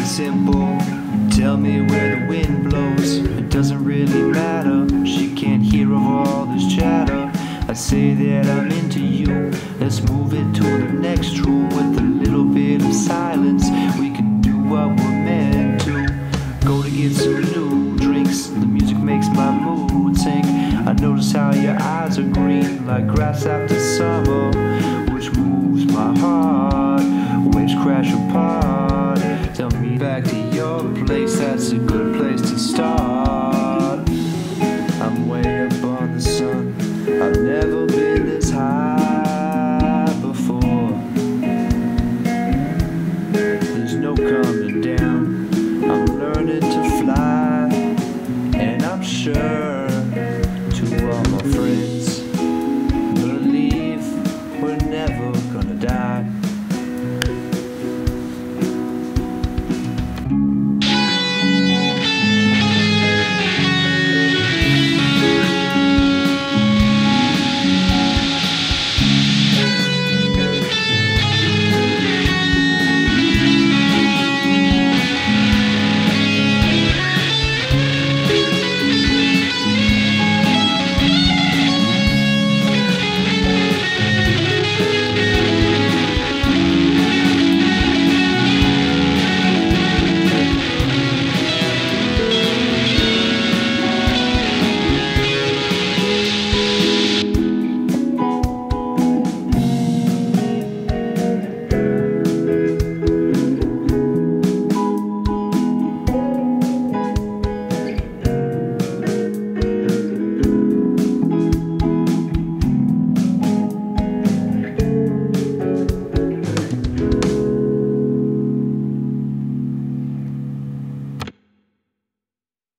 simple. Tell me where the wind blows. It doesn't really matter. She can't hear of all this chatter. I say that I'm into you. Let's move it to the next room with a little bit of silence. We can do what we're meant to. Go to get some new drinks. The music makes my mood sink. I notice how your eyes are green like grass after summer, which moves my heart. Waves crash apart. Tell me back to your place. That's a good place to start. I'm way up on the sun. I've never been this high before. There's no coming